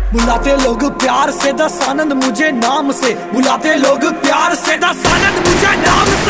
बुलाते लोग प्यार से दस आनंद मुझे नाम से, बुलाते लोग प्यार से दस आनंद मुझे नाम से।